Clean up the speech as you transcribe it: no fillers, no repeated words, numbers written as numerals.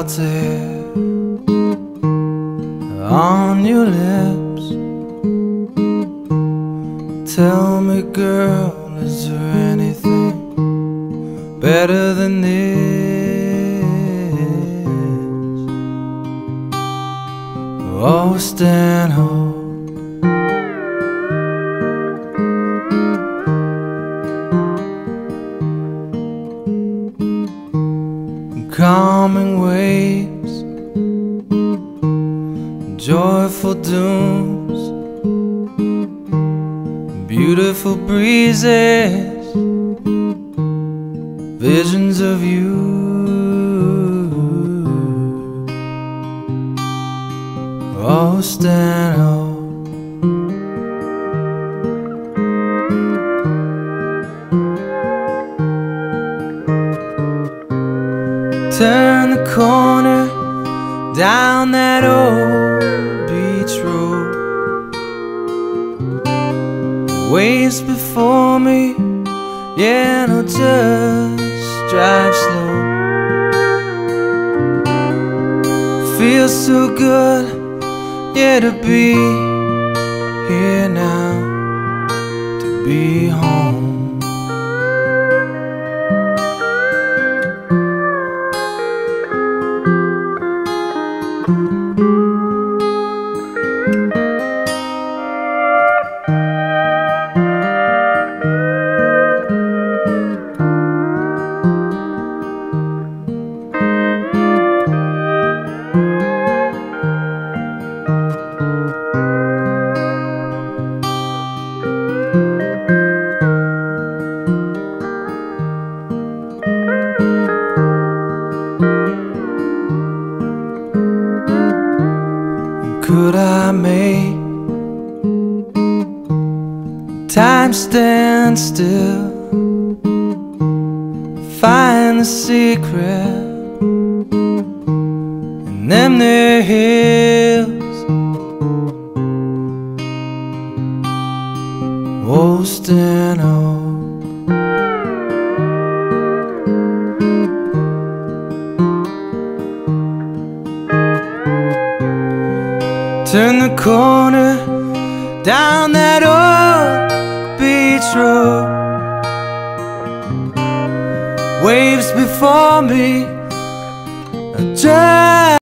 there on your lips. Tell me, girl, is there anything better than this? Oh, stand home. Calming waves, joyful dooms, beautiful breezes, visions of you. Oh, stand home. Turn the corner down that old beach road. Waves before me, yeah, no, just drive slow. Feels so good, yeah, to be here now, to be home. Could I make time stand still, find the secret in them there hills? Oh, stand home. Turn the corner down that old beach road. Waves before me,